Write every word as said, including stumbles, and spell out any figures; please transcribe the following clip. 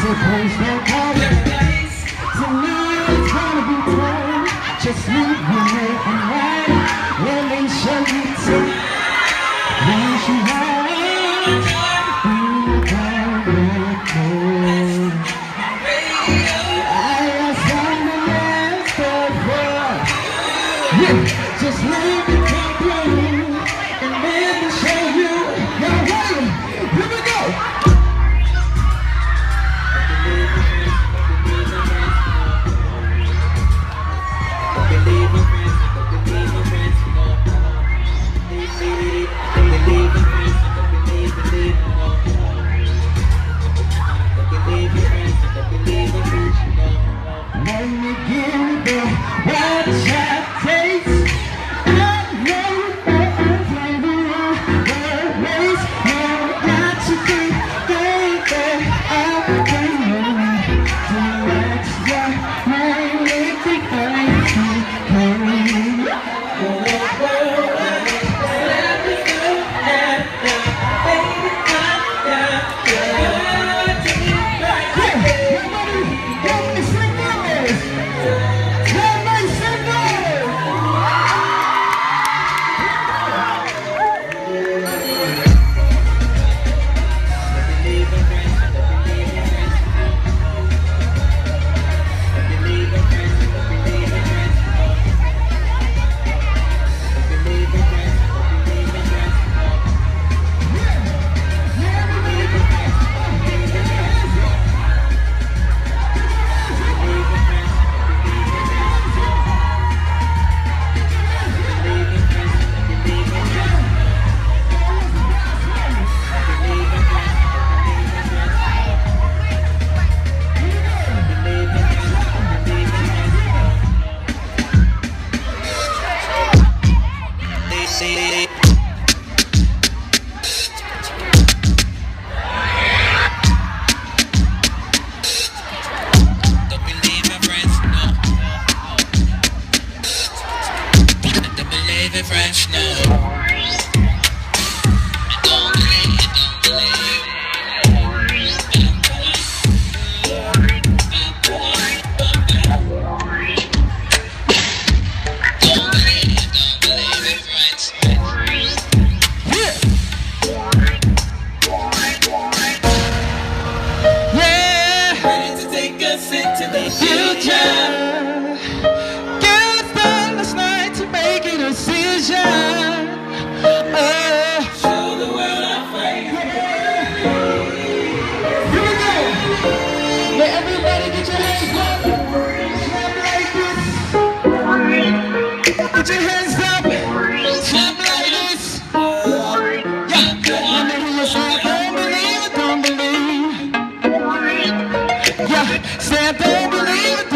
Please don't call me. Tonight it's gonna be told. Just leave me here and right. Let me show you to where she hides. You can't let go. I was on the last of her. Yeah, just leave me complain and let me show you. Now wait, here we go. Let me give you what I taste. I know that I'm the race. Now got to be, baby. I can't wait to let you know everything I can. Fresh now. Don't believe, don't believe. Don't believe, don't believe it, friends. Yeah, ready to take us into the future. Uh, Show the world our faith. Here we go. Let everybody get your hands up. Snap like this. Put your hands up. Snap like this. Yeah. Let me hear you say, don't believe it, don't believe. Yeah. Say, don't believe it.